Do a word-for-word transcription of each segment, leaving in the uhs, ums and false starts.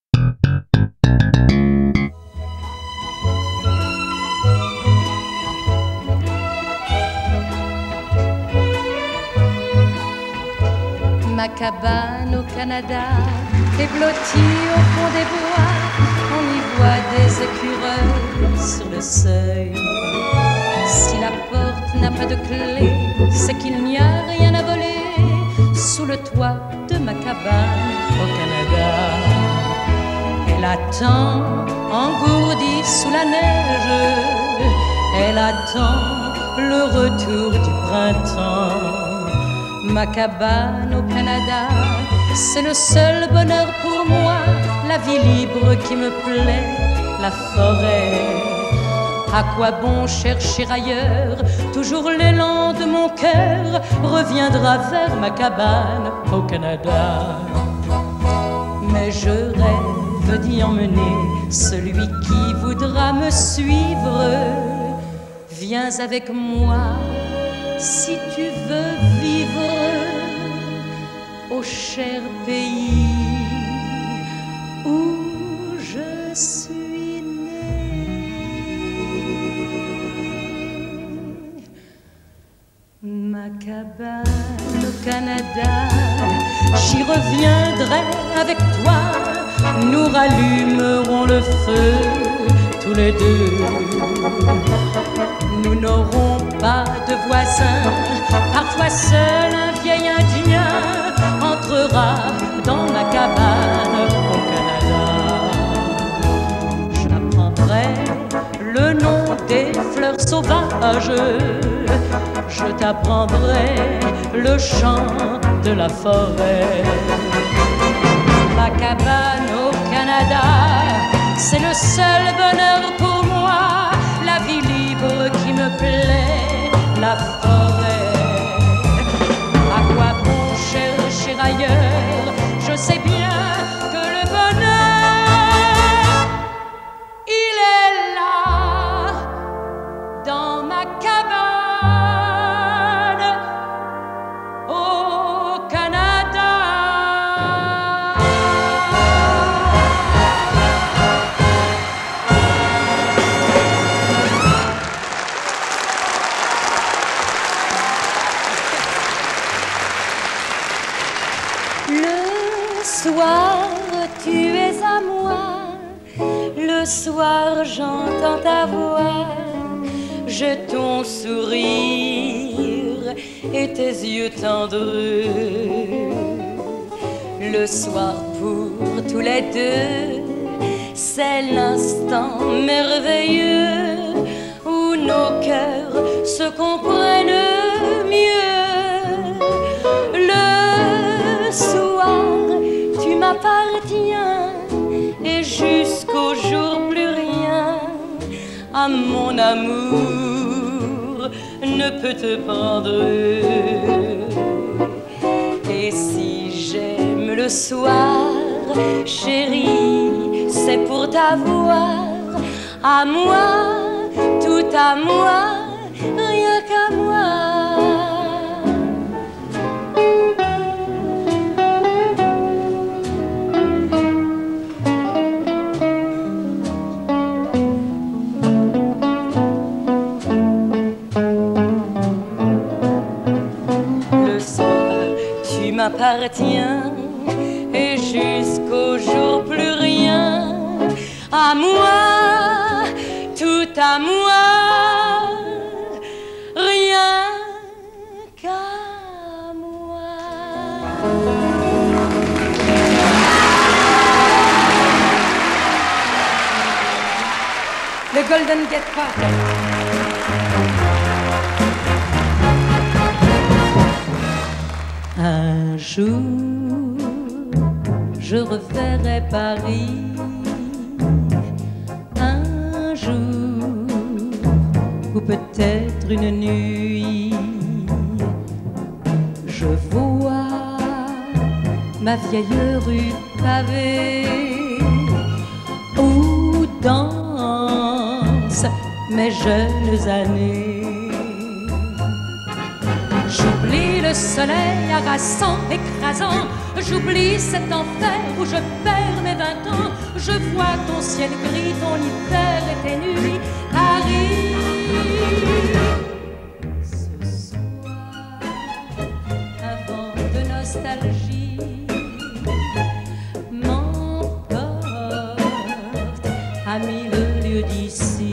Ma cabane au Canada est blottie au fond des bois. On y voit des écureuils sur le seuil. Si la porte n'a pas de clé, c'est qu'il n'y a rien à voler sous le toit de ma cabane au Canada. Elle attend, engourdie sous la neige. Elle attend le retour du printemps. Ma cabane au Canada, c'est le seul bonheur pour moi. La vie libre qui me plaît, la forêt. À quoi bon chercher ailleurs? Toujours l'élan de mon cœur reviendra vers ma cabane au Canada. Mais je rêve d'y emmener celui qui voudra me suivre. Viens avec moi si tu veux vivre au cher pays où je suis née. Ma cabane au Canada, j'y reviendrai avec toi. Nous rallumerons le feu tous les deux. Nous n'aurons pas de voisins. Parfois seul un vieil Indien entrera dans ma cabane au Canada. Je t'apprendrai le nom des fleurs sauvages. Je t'apprendrai le chant de la forêt. Ma cabane au Canada, c'est le seul bonheur pour moi. La vie libre qui me plaît, la forêt. À quoi bon chercher ailleurs? Je sais bien que le bonheur, il est là, dans ma cabane au Canada. Le soir, tu es à moi. Le soir, j'entends ta voix. Je ton sourire et tes yeux tendres. Le soir, pour tous les deux, c'est l'instant merveilleux où nos cœurs se comprennent mieux. Le soir, tu m'appartiens et jusqu'au jour plus rien à mon amour ne peut te prendre. Et si j'aime le soir, chérie, c'est pour t'avoir à moi, tout à moi, rien qu'à moi. M'appartient et jusqu'au jour plus rien à moi, tout à moi, rien qu'à moi. Le Golden Gate Quartet. Un jour, je reverrai Paris. Un jour, ou peut-être une nuit, je vois ma vieille rue pavée où dansent mes jeunes années. J'oublie le soleil harassant, écrasant. J'oublie cet enfer où je perds mes vingt ans. je vois ton ciel gris, ton hiver et tes nuits, Paris. Ce soir, un vent de nostalgie m'emporte à mille lieues d'ici.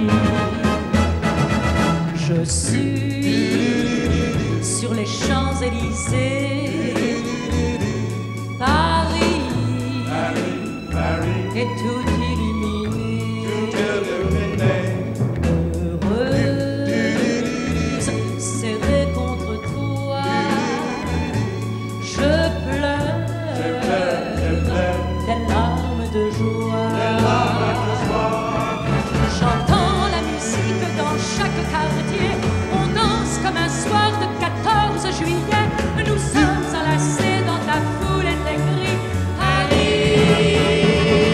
Je suis sur les Champs-Élysées, Paris, Paris, Paris est tout illuminé, heureuse, serrée contre toi, je pleure, des larmes de joie. J'entends la musique dans chaque quartier, on danse comme un soir de quatorze juillet. Nous sommes enlacés dans ta foule et tes cris, Paris.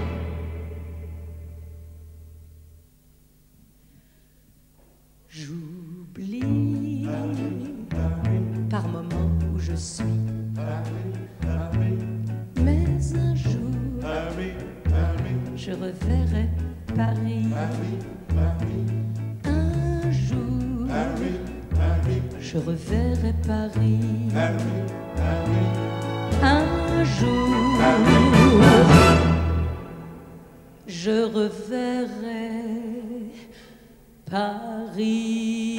J'oublie par moments où je suis, mais un jour je reverrai Paris. Un jour je reverrai Paris. Un jour je reverrai Paris.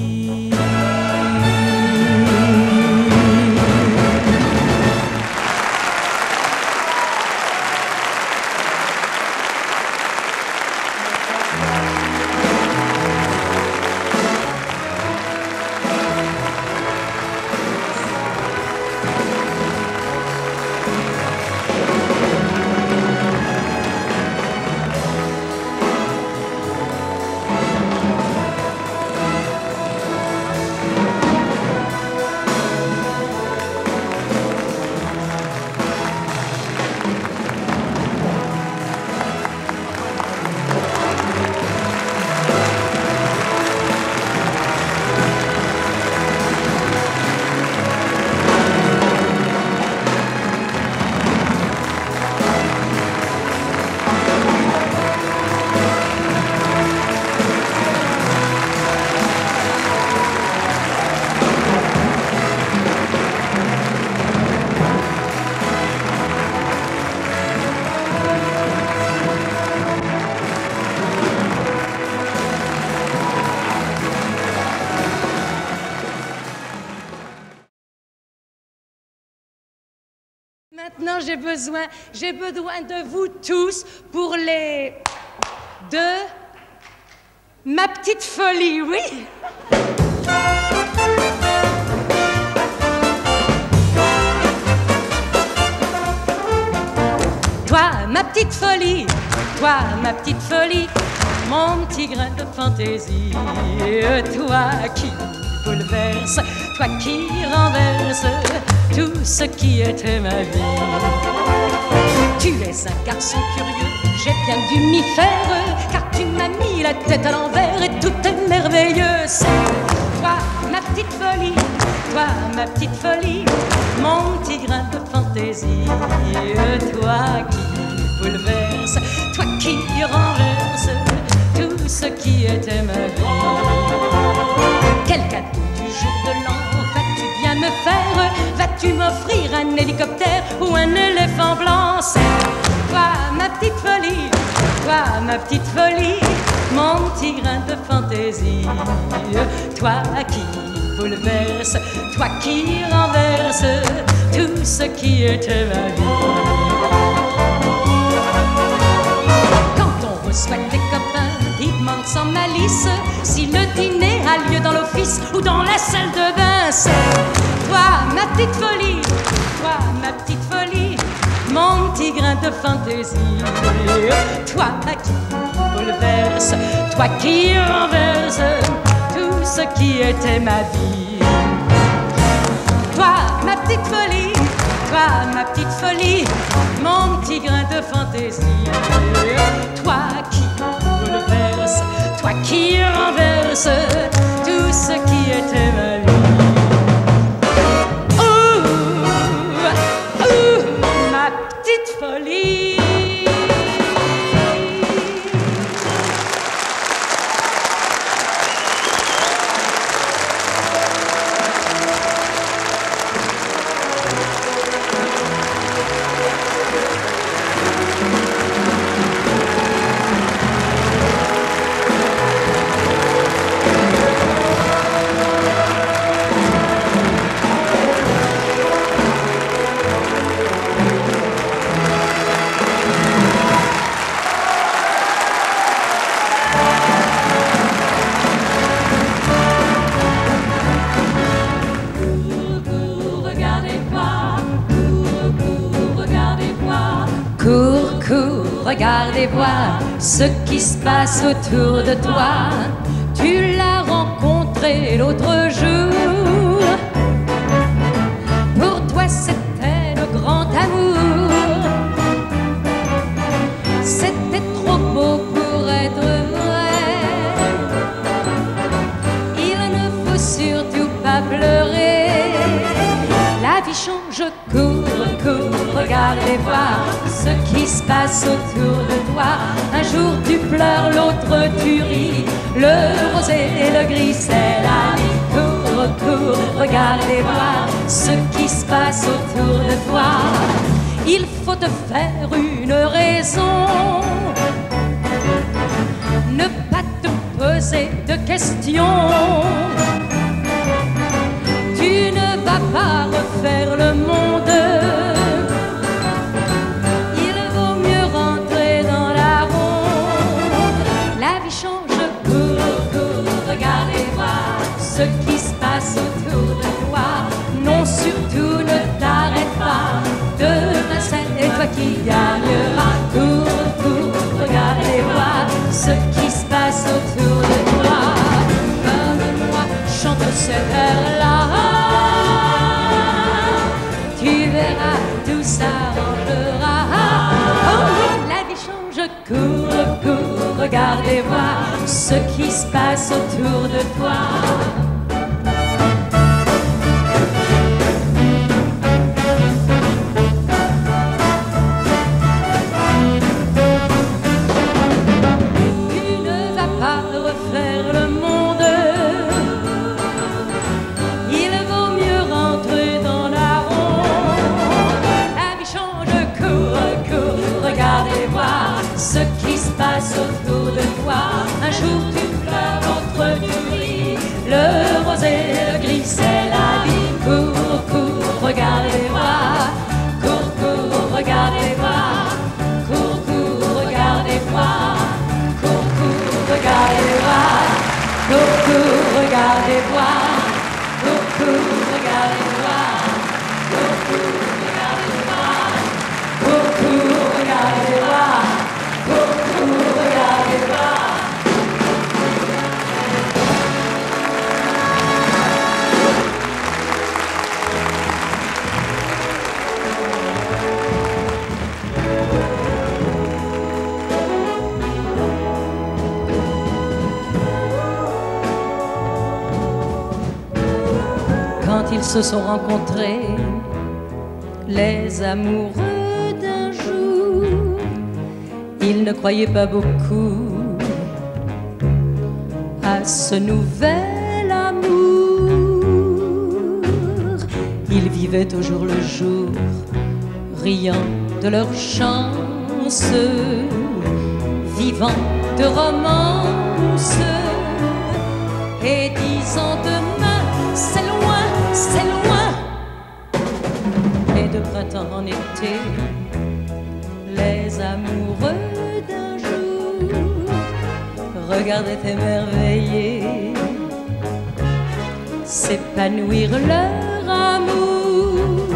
Maintenant, j'ai besoin, j'ai besoin de vous tous pour les de ma petite folie, oui. Toi, ma petite folie, toi, ma petite folie, mon petit grain de fantaisie, toi qui bouleverse, toi qui renverse tout ce qui était ma vie. Tu es un garçon curieux, j'ai bien dû m'y faire, car tu m'as mis la tête à l'envers et tout est merveilleux. C'est toi, ma petite folie, toi, ma petite folie, mon petit grain de fantaisie, toi qui bouleverse, toi qui renverse tout ce qui était ma vie. Quel cadeau du jour de l'an vas-tu bien me faire? Vas-tu m'offrir un hélicoptère ou un éléphant blanc? C'est toi, ma petite folie, toi, ma petite folie, mon petit grain de fantaisie, toi qui bouleverse, toi qui renverse tout ce qui était ma vie. Quand on reçoit des copains, ils demandent sans malice si le dîner a lieu dans l'office ou dans la salle de bain. C'est toi, ma petite folie, toi, ma petite folie, mon petit grain de fantaisie, toi qui bouleverse, toi qui renverse tout ce qui était ma vie. Toi, ma petite folie, toi, ma petite folie, mon petit grain de fantaisie, toi qui bouleverse, toi qui renverse tout ce qui était ma vie. Oh, oh, ma petite folie. cours, regarde et vois ce qui se passe autour de toi. Tu l'as rencontré l'autre jour. Pour toi c'était le grand amour. C'était trop beau pour être vrai. Il ne faut surtout pas pleurer. La vie change, cours, cours, regarde et vois ce qui se passe autour de toi. Un jour tu pleures, l'autre tu ris. Le rosé et le gris, c'est la vie. Cours, cours, regarde et vois ce qui se passe autour de toi. Il faut te faire une raison, ne pas te poser de questions. Tu ne vas pas refaire le monde. Il vaut mieux rentrer dans la ronde. La vie change, cours, cours, regarde et vois ce qui se passe autour de toi. Non, surtout ne t'arrête pas. Demain c'est toi qui gagneras. Cours, cours, regarde et vois ce qui se passe autour de toi. Comme moi, chante ce air-là. Tu verras, tout s'arrangera. Oh oui, la vie change, cours, cours, regarde et vois ce qui se passe autour de toi. Ce qui se passe autour de toi. Un jour tu pleures, l'autre tu ris. Le rosé et le gris, c'est la vie. Cours, cours, regarde et vois. Cours, cours, regarde et vois. Cours, cours, regarde et vois. Cours, cours, regarde et vois. Cours, cours, regarde et vois. Cours, cours, regarde et vois. Cours, cours, regarde et vois. Cours, cours, regarde et vois. Quand ils se sont rencontrés, les amoureux d'un jour, ils ne croyaient pas beaucoup à ce nouvel amour. Ils vivaient au jour le jour, riant de leur chance, vivant de romance et disant demain c'est loin, c'est loin. Et de printemps en été, les amoureux d'un jour regardaient émerveillés s'épanouir leur amour.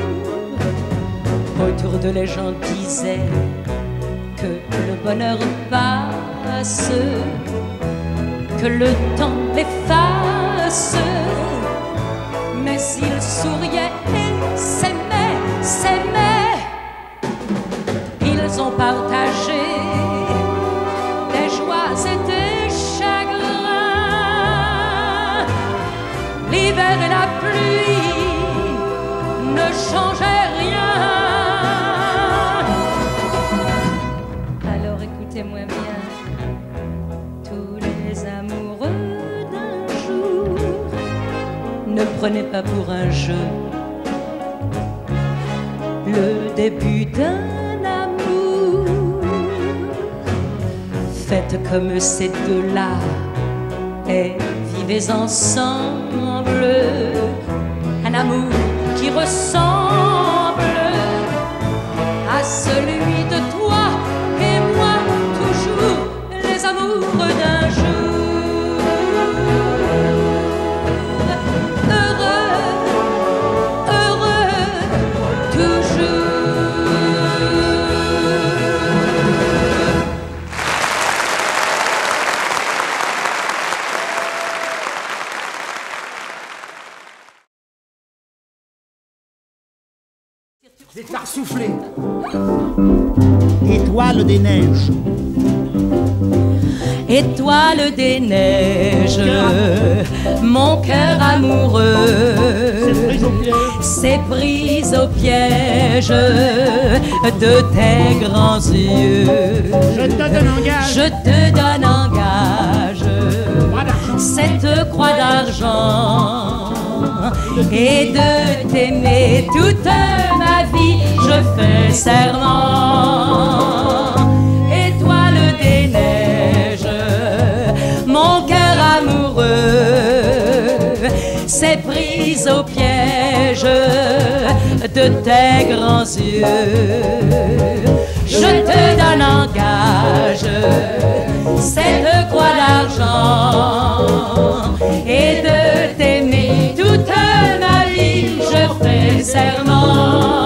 Autour d'eux les gens disaient que le bonheur passe, que le temps l'efface. Mais ils souriaient et s'aimaient, s'aimaient. Ils ont partagé des joies et des chagrins, l'hiver et la pluie ne changeaient rien. Alors écoutez-moi bien, tous les amoureux d'un jour, ne prenez pas pour un jeu le début d'un amour. Faites comme ces deux-là et vivez ensemble un amour qui ressemble à celui de toi et moi, toujours les amoureux d'un jour. Heureux, heureux, toujours. C'est par souffler. Étoile des neiges. Étoile des neiges, mon cœur amoureux s'est prise au piège de tes grands yeux. Je te donne en gage. Je te donne en gage cette croix d'argent et de t'aimer toute ma vie. Je fais serment. Étoile des neiges, mon cœur amoureux s'est prise au piège de tes grands yeux. Je te donne en gage cette croix d'argent et de t'aimer toute ma vie. Je fais serment.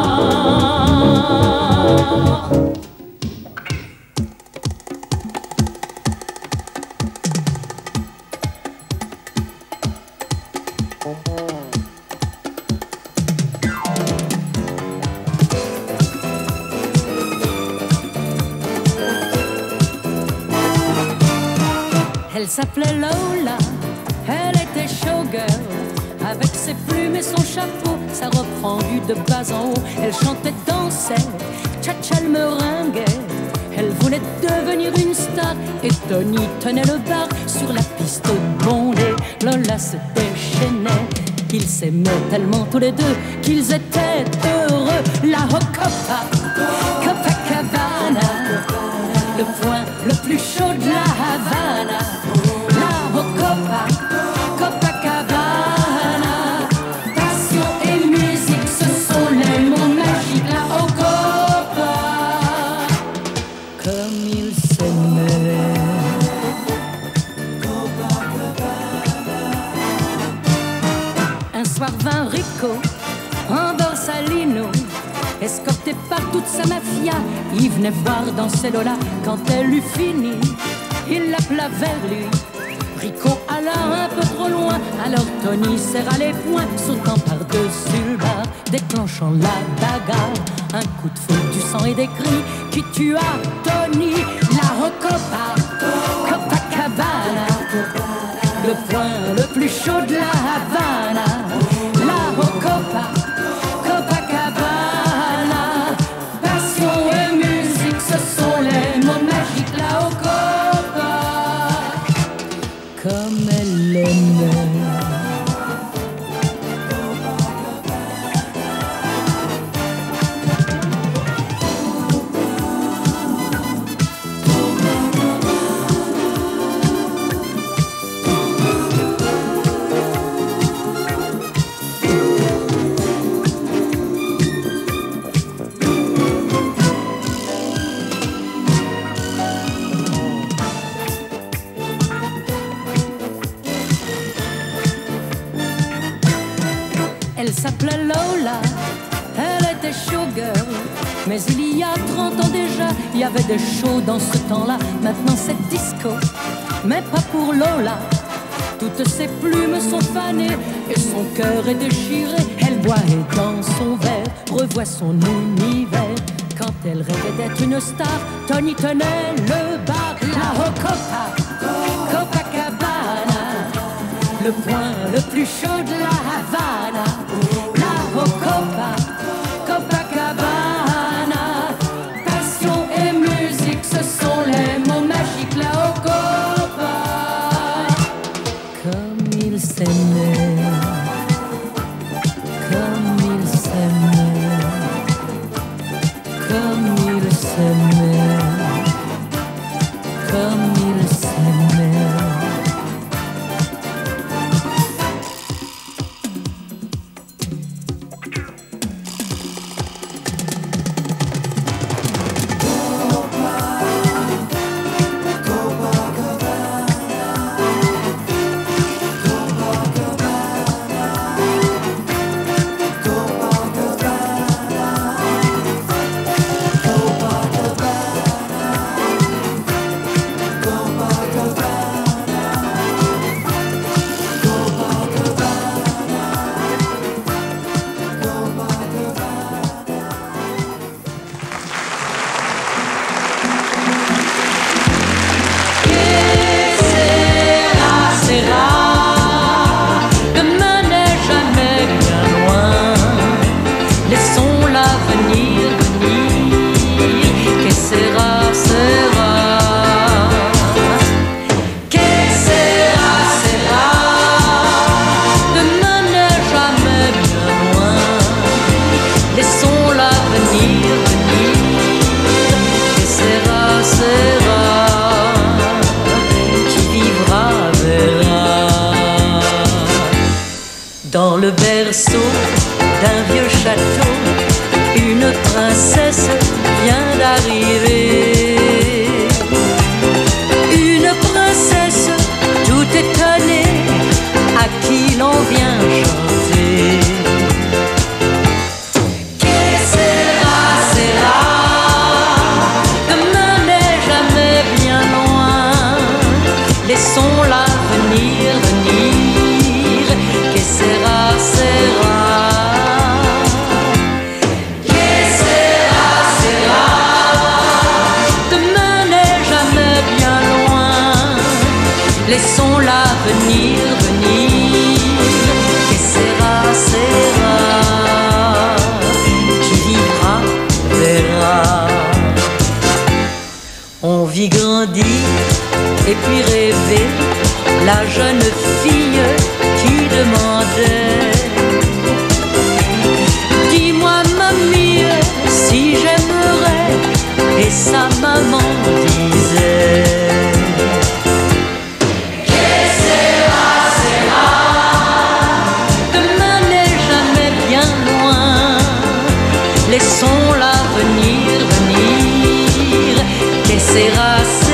Elle s'appelait Lola, elle était showgirl. Avec ses plumes et son chapeau, sa robe fendue de bas en haut. Elle chantait, dansait, tcha-tcha, elle meringuait. Elle voulait devenir une star et Tony tenait le bar sur la piste bondée. Lola se déchaînait, ils s'aimaient tellement tous les deux qu'ils étaient heureux. La Hocopa, Copacabana, le point le plus chaud de la Havana. La Hocopa, Copacabana, passion et musique, ce sont les mots magiques. La Hocopa, comme ils s'aimaient. Un soir vint Rico en Borsalino, escorté par toute sa mafia, il venait voir danser Lola. Quand elle eut fini, il l'appela vers lui. Rico alla un peu trop loin, alors Tony serra les poings, sautant par-dessus le bar, déclenchant la bagarre. Un coup de feu, du sang et des cris qui tua Tony. La Hocopa, Copacabana, le point le plus chaud de la Havana. La Hocopa, Copacabana, passion et musique, ce sont les mots magiques. La Hocopa, comme elle l'aimait. Elle s'appelait Lola, elle était showgirl. Mais il y a trente ans déjà, il y avait des shows dans ce temps-là. Maintenant c'est disco, mais pas pour Lola. Toutes ses plumes sont fanées et son cœur est déchiré. Elle boit et dans son verre revoit son univers. Quand elle rêvait d'être une star, Tony tenait le bar. La Hocopa, Copacabana, le point le plus chaud de la Havana. La Hocopa, Copacabana, passion et musique, ce sont les mots magiques. La Hocopa, comme ils s'aimaient, comme ils s'aimaient, comme ils s'aimaient, comme ils s'aimaient. laissons l'avenir venir. Que sera, sera, qui vivra, verra. On vit grandir et puis rêver, la jeune fille qui demandait: dis-moi mamie si j'aimerais. Et sa maman disait: que sera, sera, demain n'est jamais bien loin, laissons l'avenir venir. Que sera, sera.